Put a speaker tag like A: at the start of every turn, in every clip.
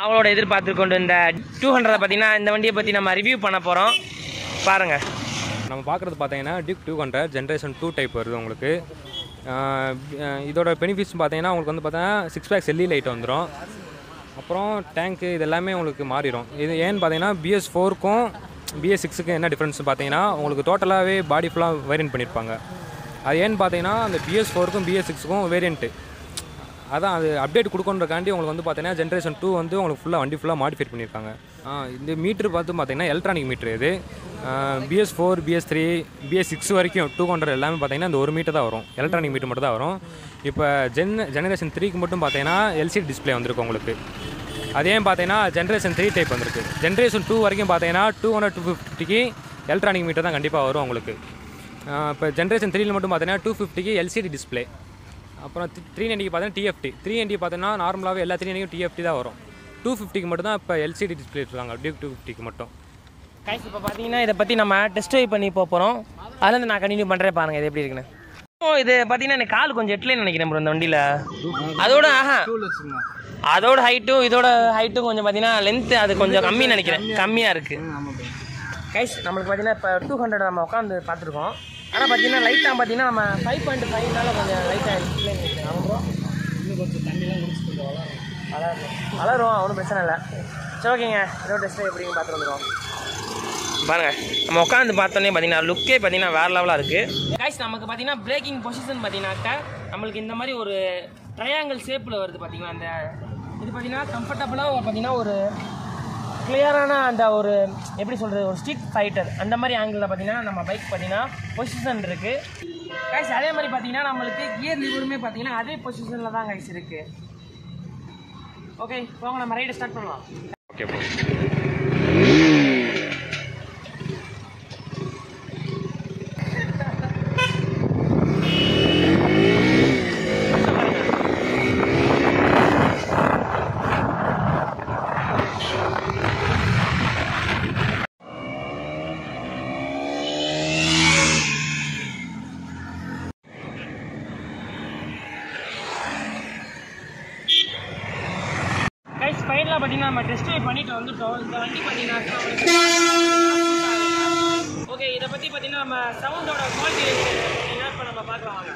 A: அவங்களோட எதிர்பார்த்து கொண்டு இந்த 200 பார்த்தீங்கன்னா இந்த வண்டியை பற்றி நம்ம ரிவ்யூ பண்ண போகிறோம். பாருங்கள்.
B: நம்ம பார்க்குறது பார்த்தீங்கன்னா டியூக் 200 ஜென்ரேஷன் 2 டைப் வருது உங்களுக்கு. இதோட பெனிஃபிட்ஸ் பார்த்தீங்கன்னா உங்களுக்கு வந்து பார்த்தீங்கன்னா 6 பேக்ஸ் எல்இ லைட் வந்துடும். அப்புறம் டேங்க்கு இது எல்லாமே உங்களுக்கு மாறிடும். இது ஏன்னு பார்த்தீங்கன்னா BS4க்கும் BS6க்கும் என்ன டிஃப்ரென்ஸ் பார்த்தீங்கன்னா உங்களுக்கு டோட்டலாகவே பாடி ஃபுல்லாக வேரியன்ட் பண்ணியிருப்பாங்க. அது ஏன்னு பார்த்தீங்கன்னா அந்த BS4க்கும் BS6க்கும் வேரியண்ட்டு அதான் அது அப்டேட் கொடுக்கணுன்றக்காண்டி உங்களுக்கு வந்து பார்த்தீங்கன்னா ஜென்ரேஷன் 2 வந்து உங்களுக்கு வண்டி ஃபுல்லாக மாடிஃபை பண்ணியிருக்காங்க. இந்த மீட்ரு பார்த்தீங்கன்னா எலக்ட்ரானிக் மீட்ரு. இது BS4 BS3 BS6 வரைக்கும் 200 எல்லாமே பார்த்தீங்கன்னா இந்த ஒரு மீட்டர் தான் வரும். எலக்ட்ரானிக் மீட்டர் மட்டும் தான் வரும். இப்போ ஜெனரேஷன் 3க்கு மட்டும் பார்த்தீங்கன்னா LCD டிஸ்பிளே வந்திருக்கு உங்களுக்கு. அதே பார்த்தீங்கன்னா ஜென்ரேஷன் 3 டைப் வந்திருக்கு. ஜென்ரேஷன் 2 வரைக்கும் பார்த்தீங்கன்னா 200-250க்கு எலக்ட்ரானிக் மீட்டர் தான் கண்டிப்பாக வரும் உங்களுக்கு. இப்போ ஜென்ரேஷன் 3ல மட்டும் பார்த்தீங்கன்னா 250க்கு LCD டிஸ்பிளே. அப்புறம் 390க்கு பார்த்தீங்கன்னா TFT. 390 பார்த்தீங்கன்னா நார்மலாகவே எல்லா 390க்கும் TFT தான் வரும். 250க்கு மட்டும் தான் இப்போ LCD டிஸ்பிளே இருக்காங்க டியூக் 250க்கு மட்டும்.
A: கைஸ் இப்போ பார்த்தீங்கன்னா இதை பற்றி நம்ம டெஸ்ட் ட்ரைவ் பண்ணி போகிறோம். அதுலேருந்து நான் கண்டினியூ பண்ணுறேன். பாருங்கள் இது எப்படி இருக்குன்னு. இது பார்த்தீங்கன்னா எனக்கு கால் கொஞ்சம் எட்லேன்னு நினைக்கிறேன் ப்ரோ இந்த வண்டியில். அதோட ஹைட்டும் இதோட ஹைட்டும் கொஞ்சம் பார்த்தீங்கன்னா லென்த்து அது கொஞ்சம் கம்மின்னு நினைக்கிறேன். கம்மியாக இருக்குது. கைஸ் நம்மளுக்கு பார்த்தீங்கன்னா இப்போ 200 நம்ம உட்காந்து பார்த்துருக்கோம். ஆனால் பார்த்தீங்கன்னா லைட்டாக பார்த்தீங்கன்னா நம்ம 5.5னால கொஞ்சம் லைட்டாக டிஸ்பிளே நினைக்கிறேன். ப்ரோ இன்னும் கொஞ்சம் தண்ணிலாம் குடிச்சு கொஞ்சம் வளரும் ஒன்றும் பிரச்சனை இல்லை. சரி ஓகேங்க. இதோட டெஸ்ட்டு எப்படின்னு பார்த்துட்டு வந்துடும். பாருங்கள் நம்ம உட்காந்து பார்த்தோன்னே பார்த்தீங்கன்னா லுக்கே பார்த்தீங்கன்னா வேறு லெவலாக இருக்குது. கைஸ் நமக்கு பார்த்தீங்கன்னா பிரேக்கிங் பொசிஷன் பார்த்தீங்கன்னாக்கா நம்மளுக்கு இந்த மாதிரி ஒரு ட்ரையாங்கிள் ஷேப்பில் வருது. பார்த்தீங்கன்னா அந்த இது பார்த்தீங்கன்னா கம்ஃபர்டபுளாக பார்த்தீங்கன்னா ஒரு கிளியரான அந்த ஒரு எப்படி சொல்கிறது ஒரு ஸ்ட்ரீட் ஃபைட்டர் அந்த மாதிரி ஆங்கிளில் பார்த்தீங்கன்னா நம்ம பைக் பார்த்தீங்கன்னா பொசிஷன் இருக்குது. கைஸ் அதே மாதிரி பார்த்தீங்கன்னா நம்மளுக்கு கியர் லிவருமே பார்த்தீங்கன்னா அதே பொசிஷனில் தான் கைஸ் இருக்குது. ஓகே போங்க நம்ம ரைடை ஸ்டார்ட் பண்ணலாம்.
B: Okay bro.
A: கைஸ் ஃபைனலாக பார்த்தீங்கன்னா நம்ம டெஸ்ட் ட்ரைவ் பண்ணிட்டு வந்துட்டோம். இந்த வண்டி பார்த்தீங்கன்னா ஓகே இதை பற்றி பார்த்தீங்கன்னா நம்ம சவுண்டோட குவாலிட்டி இப்போ நம்ம பார்க்கலாம் வாங்க.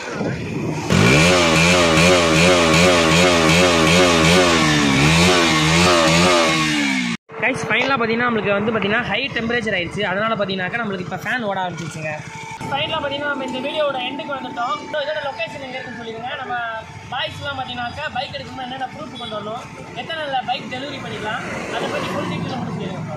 A: கைஸ் ஃபைனலாக பார்த்தீங்கன்னா நம்மளுக்கு வந்து பார்த்தீங்கன்னா ஹை டெம்பரேச்சர் ஆயிடுச்சு. அதனால் பார்த்தீங்கன்னாக்கா நம்மளுக்கு இப்போ ஃபேன் ஓட ஆரம்பிச்சிச்சுங்க. ஃபைனலாக பார்த்தீங்கன்னா நம்ம இந்த வீடியோட எண்டுக்கு வந்துட்டோம். இதோட லொக்கேஷன் எங்கே இருக்குன்னு சொல்லிடுங்க. நம்ம பாய்ஸ்லாம் பார்த்தீங்கன்னாக்கா பைக் எடுக்கும்போது என்னென்ன ப்ரூஃப் கொண்டு வரணும், எத்தனை நாளில் பைக் டெலிவரி பண்ணிக்கலாம், அதை பற்றி ஃபுல் டீட்டெயில் முடிச்சுடுங்க.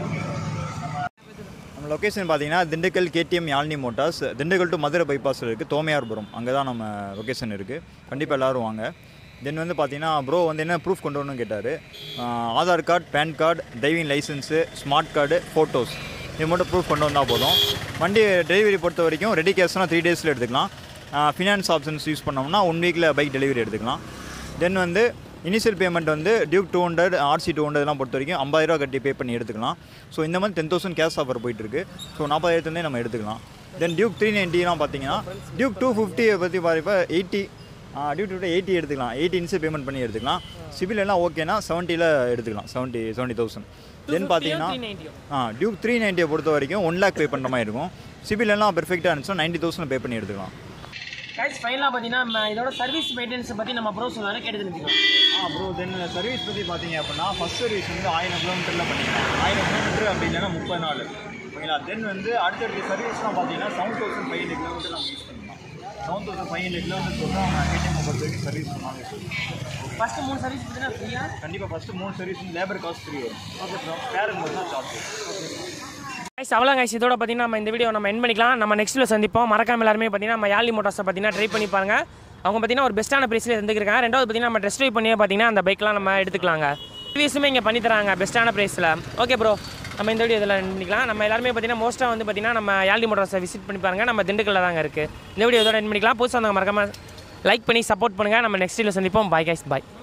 C: நம்ம லொக்கேஷன் பார்த்தீங்கன்னா Dindigul KTM Yazhini motors, Dindigul to Madurai பைபாஸில் இருக்குது, தோமையார்புரம். அங்கே தான் நம்ம லொக்கேஷன் இருக்குது. கண்டிப்பாக எல்லோரும் வாங்க. தென் வந்து பார்த்தீங்கன்னா ப்ரோ வந்து என்ன ப்ரூஃப் கொண்டு வரணும்னு கேட்டார். Aadhaar card, PAN card, driving license, smart card, photos இது மட்டும் ப்ரூஃப் கொண்டு வந்தால் போதும். வண்டி டெலிவரி பொறுத்த வரைக்கும் ரெடி கேஷ்னால் 3 டேஸில் எடுத்துக்கலாம். ஃபினான்ஸ் ஆப்ஷன்ஸ் யூஸ் பண்ணோம்னா 1 வீக்கில் பைக் டெலிவரி எடுத்துக்கலாம். தென் வந்து இனிஷியல் பேமெண்ட் வந்து டியூக் 200 RC 200 பொறுத்த வரைக்கும் 50,000 ரூபா கட்டி பே பண்ணி எடுத்துக்கலாம். ஸோ இந்த மாதிரி 10,000 கேஷ் ஆஃபர் போயிட்டுருக்கு. ஸோ 40,000 நம்ம எடுத்துக்கலாம். தென் டியூக் 390 பார்த்தீங்கன்னா டியூக் 250 பற்றி இப்போ 80 டியூக் 80 எடுத்துக்கலாம். 80 இன்ஷியல் பேமெண்ட் பண்ணி எடுத்துக்கலாம். சிபில் எல்லாம் ஓகேனா 70ல் எடுத்துக்கலாம். 70,000. தென் பார்த்தீங்கன்னா டியூக் 390 பொறுத்த வரைக்கும் 1 lakh பே பண்ணுற மாதிரி இருக்கும். சிபில் எல்லாம் பெர்ஃபெக்டாக இருந்துச்சுன்னா 90,000 பே பண்ணி எடுத்துக்கலாம்.
A: கைஸ் ஃபைனலாக பார்த்தீங்கன்னா நம்ம இதோட சர்வீஸ் மெயின்டெனன்ஸை பற்றி நம்ம ப்ரோ சொன்னாரு கேட்டு தெரிஞ்சுக்கலாம்.
C: ப்ரோ தென் சர்வீஸ் பற்றி பார்த்தீங்க அப்படின்னா ஃபஸ்ட் சர்வீஸ் வந்து 1000 கிலோமீட்டரில் பண்ணிக்கலாம். 1000 கிலோமீட்டர் அப்படி இல்லைன்னா 30 நாள் ஓகேங்களா. தென் வந்து அடுத்தடுத்த சர்வீஸ்லாம் பார்த்தீங்கன்னா 7,500 கிலோமீட்டர் நம்ம யூஸ் பண்ணலாம். 7,500 கிலோமீட்டர் சொல்கிறோம். KTM பொறுத்த வரைக்கும் சர்வீஸ் பண்ணாங்க.
A: ஃபஸ்ட்டு 3 சர்வீஸ் பார்த்தீங்கன்னா ஃப்ரீயா?
C: கண்டிப்பாக first 3 service labour cost free வரும். Okay bro. பேருக்கு மட்டும் தான் சார்ஜ். ஓகே
A: கைஸ் அவ்வளோ கைஸ் இதோட பார்த்தீங்கன்னா நம்ம இந்த வீடியோ நம்ம எண்ட் பண்ணிக்கலாம். நம்ம நெக்ஸ்ட்டில் சந்திப்போம். மறக்காம எல்லாருமே பார்த்தீங்கன்னா நம்ம யாழ்னி மோட்டார்ஸை பார்த்தீங்கன்னா ட்ரை பண்ணி பாருங்க. அவங்க பார்த்தீங்கன்னா ஒரு பெஸ்ட்டான ப்ரைஸில் இருந்துருக்காங்க. ரெண்டாவது பார்த்தீங்கன்னா நம்ம டெஸ்ட் ட்ரைவ் பண்ணியே பார்த்தீங்கன்னா அந்த பைக்லாம் நம்ம எடுத்துக்கலாங்க. சர்வீஸுமே இங்கே பண்ணி தராங்க பெஸ்ட்டான ப்ரைஸில். ஓகே ப்ரோ நம்ம இந்த வீடியோ இதில் எண்ட் பண்ணிக்கலாம். நம்ம எல்லாருமே பார்த்தீங்கன்னா மோஸ்ட்டாக வந்து பார்த்தீங்கன்னா நம்ம யாழ்னி மோட்டார்ஸை விசிட் பண்ணி பாருங்கள். நம்ம திண்டுக்கல்ல தாங்க இருக்குது. இந்த வீடியோ இதோட எண்ட் பண்ணிக்கலாம். புதுசாக வந்து மறக்காம லைக் பண்ணி சப்போர்ட் பண்ணுங்கள். நம்ம நெக்ஸ்ட் வீடியோவில் சந்திப்போம். பாய் கைஸ் பாய்.